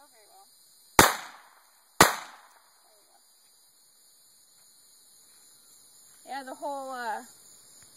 go very well. There you go. Yeah, the whole